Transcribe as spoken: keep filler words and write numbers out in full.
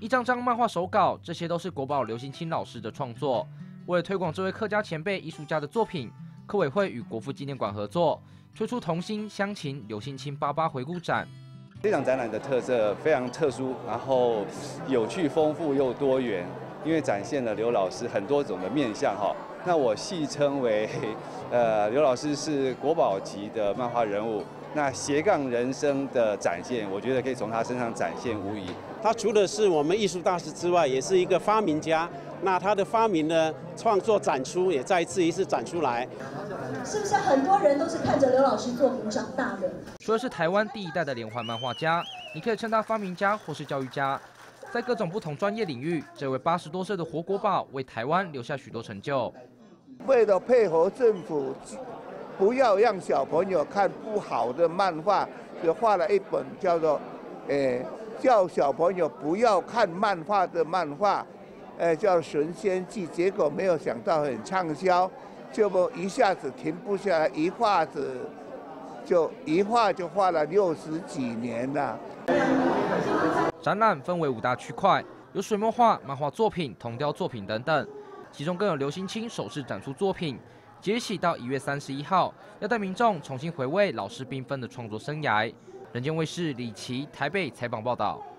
一张张漫画手稿，这些都是国宝刘兴钦老师的创作。为了推广这位客家前辈艺术家的作品，客委会与国父纪念馆合作，推出童心乡情刘兴钦八八回顾展。 这场展览的特色非常特殊，然后有趣、丰富又多元，因为展现了刘老师很多种的面向哈。那我戏称为，呃，刘老师是国宝级的漫画人物。那斜杠人生的展现，我觉得可以从他身上展现无疑。 他除了是我们艺术大师之外，也是一个发明家。那他的发明呢，创作展出也再一次一次展出来。 是不是很多人都是看着刘老师作品长大的？ 除了是台湾第一代的连环漫画家，你可以称他发明家或是教育家。在各种不同专业领域，这位八十多岁的活国宝为台湾留下许多成就。 为了配合政府，不要让小朋友看不好的漫画，就画了一本叫做“诶、欸，叫小朋友不要看漫画的漫画”，呃、欸，叫《神仙记》。结果没有想到很畅销，就不一下子停不下来，一画子就一画就画了六十几年了。 展览分为五大区块，有水墨画、漫画作品、铜雕作品等等，其中更有刘兴钦首次展出作品。即日起到一月三十一号，要带民众重新回味老师缤纷的创作生涯。人间卫视李琦台北采访报道。